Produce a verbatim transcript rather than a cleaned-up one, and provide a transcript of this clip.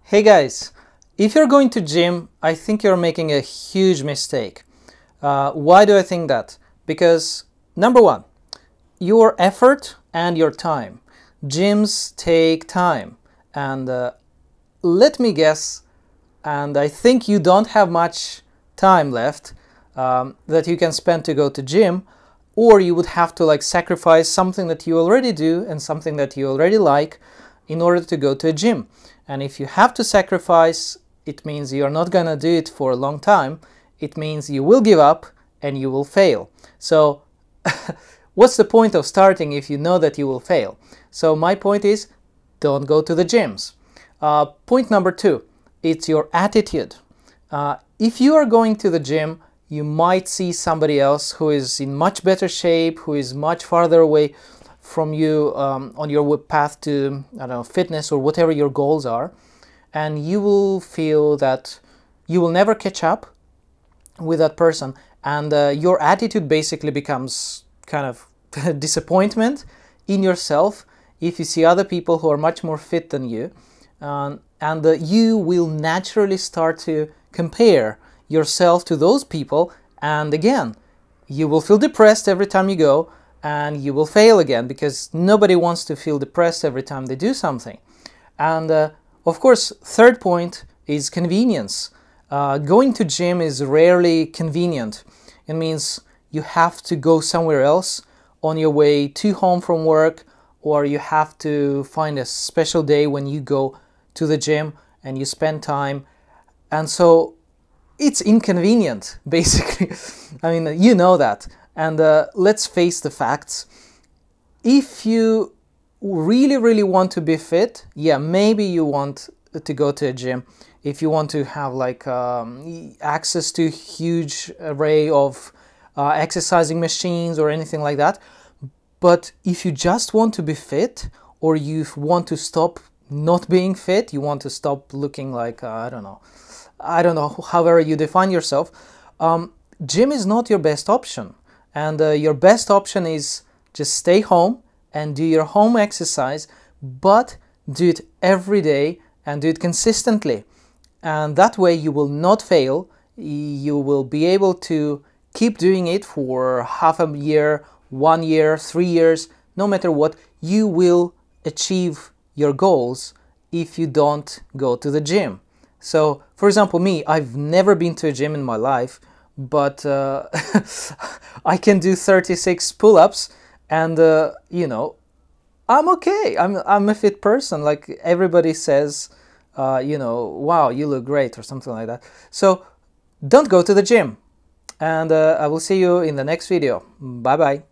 Hey guys, if you're going to gym, I think you're making a huge mistake. Uh, why do I think that? Because number one, your effort and your time. Gyms take time, and uh, let me guess, and I think you don't have much time left um, that you can spend to go to gym, or you would have to like sacrifice something that you already do and something that you already like in order to go to a gym. And if you have to sacrifice, it means you're not gonna do it for a long time. It means you will give up and you will fail. So what's the point of starting if you know that you will fail? So my point is, don't go to the gyms. Uh, point number two, it's your attitude. Uh, if you are going to the gym, you might see somebody else who is in much better shape, who is much farther away from you um, on your path to, I don't know, fitness or whatever your goals are, and you will feel that you will never catch up with that person, and uh, your attitude basically becomes kind of disappointment in yourself if you see other people who are much more fit than you, um, and uh, you will naturally start to compare yourself to those people, and again, you will feel depressed every time you go, and you will fail again, because nobody wants to feel depressed every time they do something. And uh, of course, third point is convenience. Uh, going to gym is rarely convenient. It means you have to go somewhere else on your way to home from work, or you have to find a special day when you go to the gym and you spend time. And so it's inconvenient, basically. I mean, you know that. And uh, let's face the facts. If you really, really want to be fit, yeah, maybe you want to go to a gym. If you want to have like um, access to a huge array of uh, exercising machines or anything like that. But if you just want to be fit, or you want to stop not being fit, you want to stop looking like, uh, I don't know, I don't know, however you define yourself, um, gym is not your best option. And uh, your best option is just stay home and do your home exercise, but do it every day and do it consistently. And that way you will not fail. You will be able to keep doing it for half a year, one year, three years, no matter what. You will achieve your goals if you don't go to the gym. So, for example, me, I've never been to a gym in my life, but uh, I can do thirty-six pull-ups, and uh, you know, I'm okay. I'm I'm a fit person. Like everybody says, uh, you know, wow, you look great or something like that. So don't go to the gym, and uh, I will see you in the next video. Bye bye.